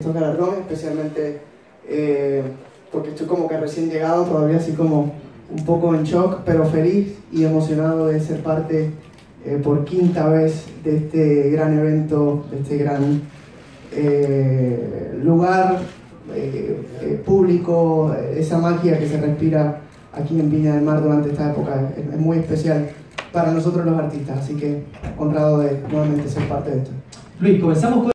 Estos galardones, especialmente porque estoy como que recién llegado, todavía así como un poco en shock, pero feliz y emocionado de ser parte por quinta vez de este gran evento, de este gran lugar público, esa magia que se respira aquí en Viña del Mar durante esta época es muy especial para nosotros los artistas, así que honrado de nuevamente ser parte de esto. Luis, comenzamos con